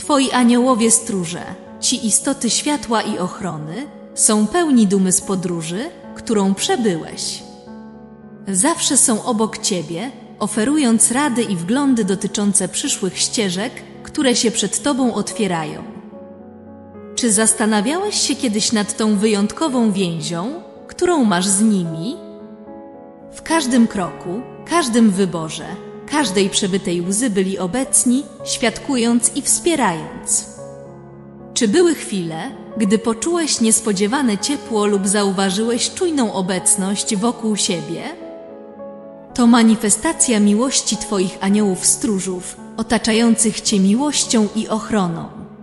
Twoi aniołowie stróże, ci istoty światła i ochrony, są pełni dumy z podróży, którą przebyłeś. Zawsze są obok Ciebie, oferując rady i wglądy dotyczące przyszłych ścieżek, które się przed Tobą otwierają. Czy zastanawiałeś się kiedyś nad tą wyjątkową więzią, którą masz z nimi? W każdym kroku, każdym wyborze, każdej przebytej łzy byli obecni, świadkując i wspierając. Czy były chwile, gdy poczułeś niespodziewane ciepło lub zauważyłeś czujną obecność wokół siebie? To manifestacja miłości Twoich aniołów stróżów, otaczających Cię miłością i ochroną.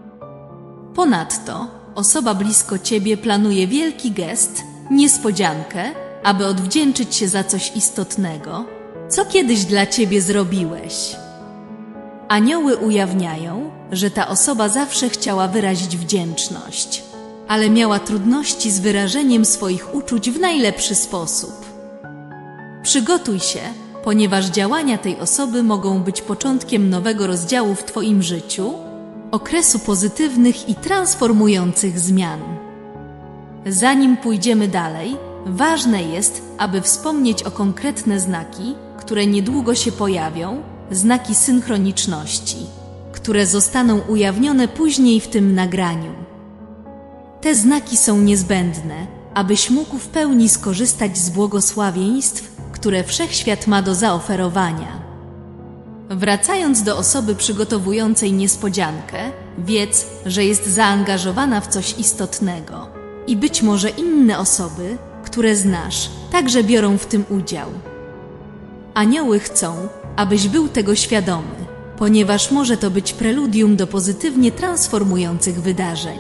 Ponadto osoba blisko Ciebie planuje wielki gest, niespodziankę, aby odwdzięczyć się za coś istotnego, co kiedyś dla Ciebie zrobiłeś. Anioły ujawniają, że ta osoba zawsze chciała wyrazić wdzięczność, ale miała trudności z wyrażeniem swoich uczuć w najlepszy sposób. Przygotuj się, ponieważ działania tej osoby mogą być początkiem nowego rozdziału w Twoim życiu, okresu pozytywnych i transformujących zmian. Zanim pójdziemy dalej, ważne jest, aby wspomnieć o konkretne znaki, które niedługo się pojawią, znaki synchroniczności, które zostaną ujawnione później w tym nagraniu. Te znaki są niezbędne, abyś mógł w pełni skorzystać z błogosławieństw, które Wszechświat ma do zaoferowania. Wracając do osoby przygotowującej niespodziankę, wiedz, że jest zaangażowana w coś istotnego i być może inne osoby, które znasz, także biorą w tym udział. Anioły chcą, abyś był tego świadomy, ponieważ może to być preludium do pozytywnie transformujących wydarzeń.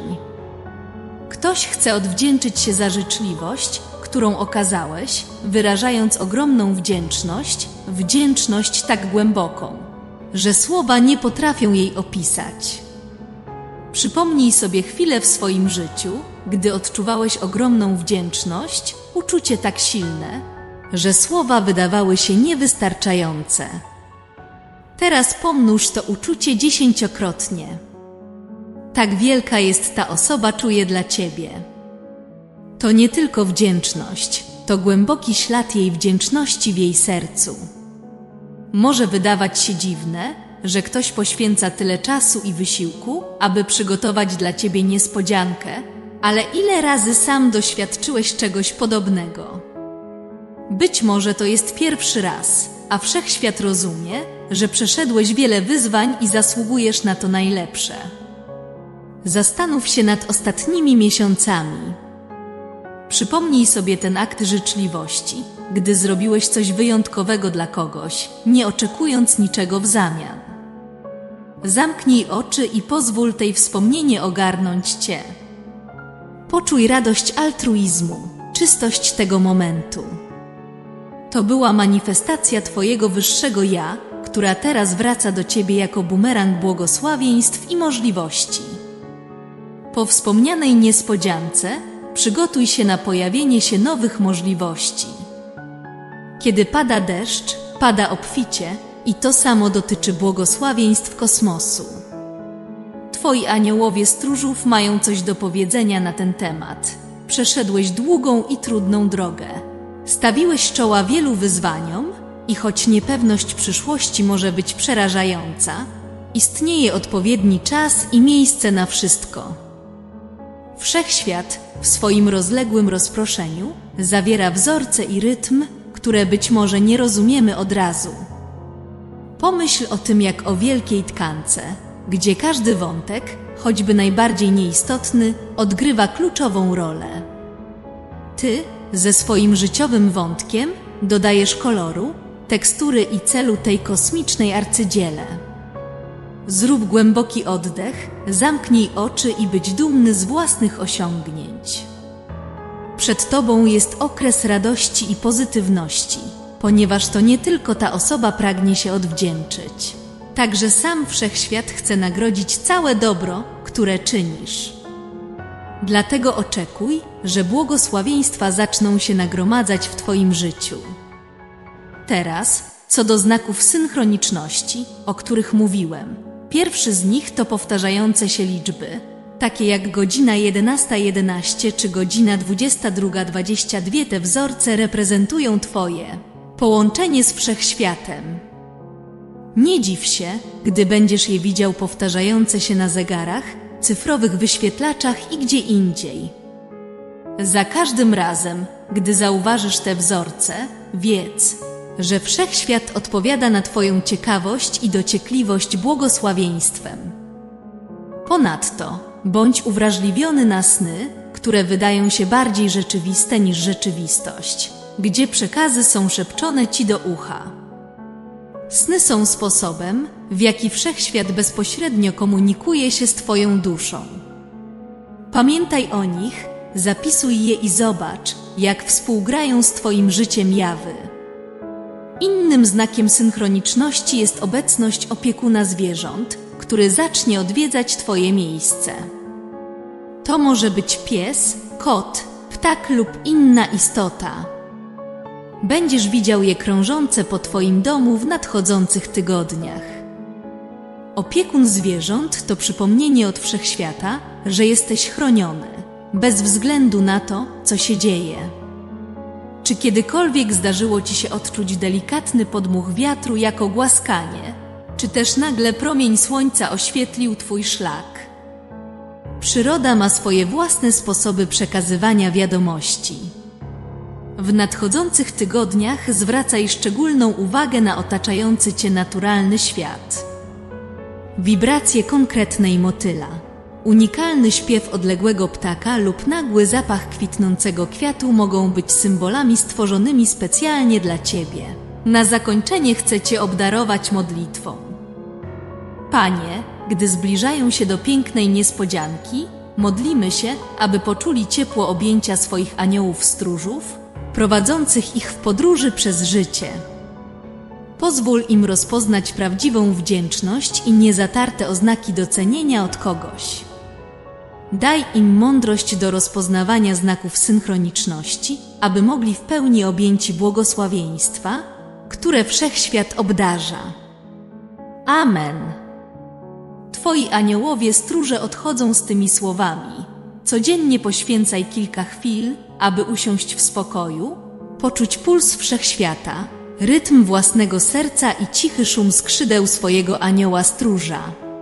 Ktoś chce odwdzięczyć się za życzliwość, którą okazałeś, wyrażając ogromną wdzięczność tak głęboką, że słowa nie potrafią jej opisać. Przypomnij sobie chwilę w swoim życiu, gdy odczuwałeś ogromną wdzięczność, uczucie tak silne, że słowa wydawały się niewystarczające. Teraz pomnóż to uczucie 10-krotnie. Tak wielka jest ta osoba czuje dla Ciebie. To nie tylko wdzięczność, to głęboki ślad jej wdzięczności w jej sercu. Może wydawać się dziwne, że ktoś poświęca tyle czasu i wysiłku, aby przygotować dla Ciebie niespodziankę, ale ile razy sam doświadczyłeś czegoś podobnego? Być może to jest pierwszy raz, a Wszechświat rozumie, że przeszedłeś wiele wyzwań i zasługujesz na to najlepsze. Zastanów się nad ostatnimi miesiącami. Przypomnij sobie ten akt życzliwości, gdy zrobiłeś coś wyjątkowego dla kogoś, nie oczekując niczego w zamian. Zamknij oczy i pozwól tej wspomnienie ogarnąć Cię. Poczuj radość altruizmu, czystość tego momentu. To była manifestacja Twojego wyższego ja, która teraz wraca do Ciebie jako bumerang błogosławieństw i możliwości. Po wspomnianej niespodziance przygotuj się na pojawienie się nowych możliwości. Kiedy pada deszcz, pada obficie i to samo dotyczy błogosławieństw kosmosu. Twoi aniołowie stróżów mają coś do powiedzenia na ten temat. Przeszedłeś długą i trudną drogę. Stawiłeś czoła wielu wyzwaniom i choć niepewność przyszłości może być przerażająca, istnieje odpowiedni czas i miejsce na wszystko. Wszechświat w swoim rozległym rozproszeniu zawiera wzorce i rytm, które być może nie rozumiemy od razu. Pomyśl o tym jak o wielkiej tkance, gdzie każdy wątek, choćby najbardziej nieistotny, odgrywa kluczową rolę. Ty ze swoim życiowym wątkiem dodajesz koloru, tekstury i celu tej kosmicznej arcydziele. Zrób głęboki oddech, zamknij oczy i być dumny z własnych osiągnięć. Przed Tobą jest okres radości i pozytywności, ponieważ to nie tylko ta osoba pragnie się odwdzięczyć. Także sam Wszechświat chce nagrodzić całe dobro, które czynisz. Dlatego oczekuj, że błogosławieństwa zaczną się nagromadzać w Twoim życiu. Teraz, co do znaków synchroniczności, o których mówiłem. Pierwszy z nich to powtarzające się liczby, takie jak godzina 11:11 czy godzina 22:22. Te wzorce reprezentują Twoje połączenie z Wszechświatem. Nie dziw się, gdy będziesz je widział powtarzające się na zegarach, cyfrowych wyświetlaczach i gdzie indziej. Za każdym razem, gdy zauważysz te wzorce, wiedz, że Wszechświat odpowiada na Twoją ciekawość i dociekliwość błogosławieństwem. Ponadto, bądź uwrażliwiony na sny, które wydają się bardziej rzeczywiste niż rzeczywistość, gdzie przekazy są szepczone Ci do ucha. Sny są sposobem, w jaki Wszechświat bezpośrednio komunikuje się z Twoją duszą. Pamiętaj o nich, zapisuj je i zobacz, jak współgrają z Twoim życiem jawy. Innym znakiem synchroniczności jest obecność opiekuna zwierząt, który zacznie odwiedzać Twoje miejsce. To może być pies, kot, ptak lub inna istota. Będziesz widział je krążące po Twoim domu w nadchodzących tygodniach. Opiekun zwierząt to przypomnienie od Wszechświata, że jesteś chroniony, bez względu na to, co się dzieje. Czy kiedykolwiek zdarzyło Ci się odczuć delikatny podmuch wiatru jako głaskanie, czy też nagle promień słońca oświetlił Twój szlak? Przyroda ma swoje własne sposoby przekazywania wiadomości. W nadchodzących tygodniach zwracaj szczególną uwagę na otaczający Cię naturalny świat. Wibracje konkretnej motyla, unikalny śpiew odległego ptaka lub nagły zapach kwitnącego kwiatu mogą być symbolami stworzonymi specjalnie dla Ciebie. Na zakończenie chcę Cię obdarować modlitwą. Panie, gdy zbliżają się do pięknej niespodzianki, modlimy się, aby poczuli ciepło objęcia swoich aniołów stróżów, prowadzących ich w podróży przez życie. Pozwól im rozpoznać prawdziwą wdzięczność i niezatarte oznaki docenienia od kogoś. Daj im mądrość do rozpoznawania znaków synchroniczności, aby mogli w pełni objęci błogosławieństwa, które Wszechświat obdarza. Amen. Twoi aniołowie stróże odchodzą z tymi słowami. Codziennie poświęcaj kilka chwil, aby usiąść w spokoju, poczuć puls Wszechświata, rytm własnego serca i cichy szum skrzydeł swojego anioła stróża.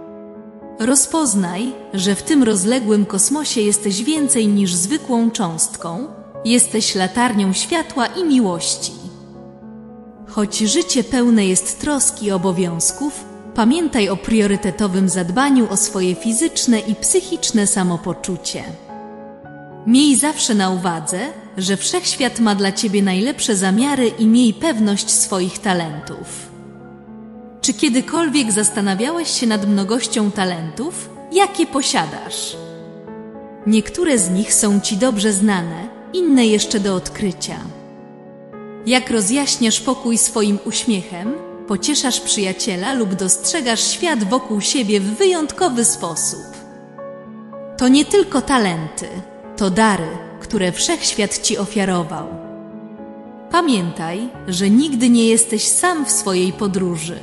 Rozpoznaj, że w tym rozległym kosmosie jesteś więcej niż zwykłą cząstką, jesteś latarnią światła i miłości. Choć życie pełne jest trosk i obowiązków, pamiętaj o priorytetowym zadbaniu o swoje fizyczne i psychiczne samopoczucie. Miej zawsze na uwadze, że Wszechświat ma dla Ciebie najlepsze zamiary i miej pewność swoich talentów. Czy kiedykolwiek zastanawiałeś się nad mnogością talentów, jakie posiadasz? Niektóre z nich są Ci dobrze znane, inne jeszcze do odkrycia. Jak rozjaśniasz pokój swoim uśmiechem, pocieszasz przyjaciela lub dostrzegasz świat wokół siebie w wyjątkowy sposób. To nie tylko talenty, to dary, które Wszechświat Ci ofiarował. Pamiętaj, że nigdy nie jesteś sam w swojej podróży.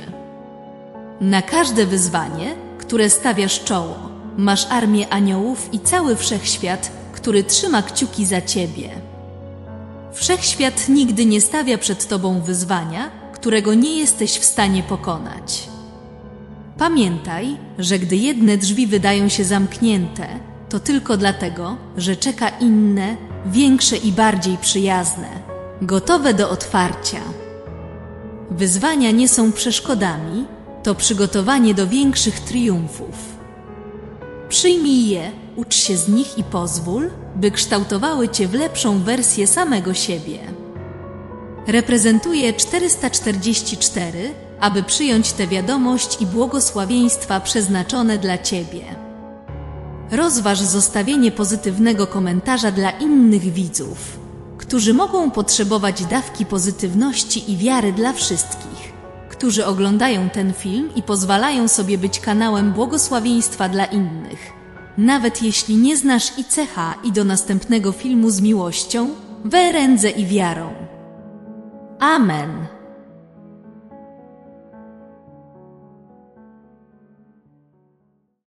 Na każde wyzwanie, które stawiasz czoło, masz armię aniołów i cały Wszechświat, który trzyma kciuki za Ciebie. Wszechświat nigdy nie stawia przed Tobą wyzwania, którego nie jesteś w stanie pokonać. Pamiętaj, że gdy jedne drzwi wydają się zamknięte, to tylko dlatego, że czeka inne, większe i bardziej przyjazne, gotowe do otwarcia. Wyzwania nie są przeszkodami, to przygotowanie do większych triumfów. Przyjmij je, ucz się z nich i pozwól, by kształtowały Cię w lepszą wersję samego siebie. Reprezentuję 444, aby przyjąć tę wiadomość i błogosławieństwa przeznaczone dla Ciebie. Rozważ zostawienie pozytywnego komentarza dla innych widzów, którzy mogą potrzebować dawki pozytywności i wiary dla wszystkich, którzy oglądają ten film i pozwalają sobie być kanałem błogosławieństwa dla innych. Nawet jeśli nie znasz ICH i do następnego filmu z miłością, we ręce i wiarą. Amen.